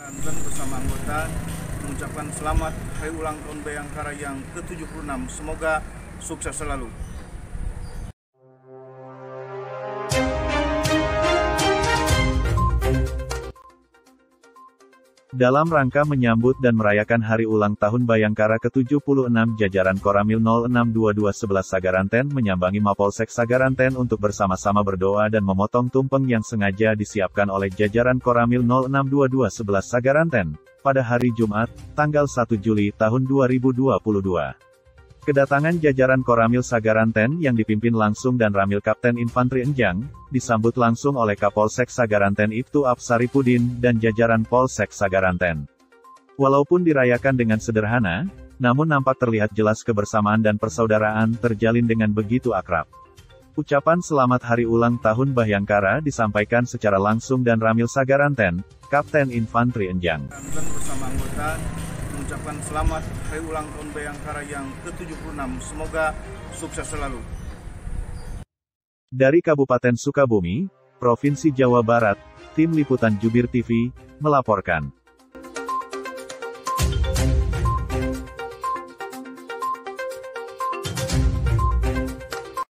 Dan bersama anggota mengucapkan selamat Hari Ulang Tahun Bayangkara yang ke-76. Semoga sukses selalu. Dalam rangka menyambut dan merayakan Hari Ulang Tahun Bayangkara ke-76, jajaran Koramil 062211 Sagaranten menyambangi Mapolsek Sagaranten untuk bersama-sama berdoa dan memotong tumpeng yang sengaja disiapkan oleh jajaran Koramil 062211 Sagaranten, pada hari Jumat, tanggal 1 Juli tahun 2022. Kedatangan jajaran Koramil Sagaranten yang dipimpin langsung dan Ramil Kapten Infantri Enjang, disambut langsung oleh Kapolsek Sagaranten Ibtu Apsaripudin dan jajaran Polsek Sagaranten. Walaupun dirayakan dengan sederhana, namun nampak terlihat jelas kebersamaan dan persaudaraan terjalin dengan begitu akrab. Ucapan selamat Hari Ulang Tahun Bayangkara disampaikan secara langsung dan Ramil Sagaranten, Kapten Infantri Enjang. Dan bersama anggota mengucapkan selamat Hari Ulang Tahun Bayangkara yang ke-76. Semoga sukses selalu. Dari Kabupaten Sukabumi, Provinsi Jawa Barat, Tim Liputan Jubir TV, melaporkan.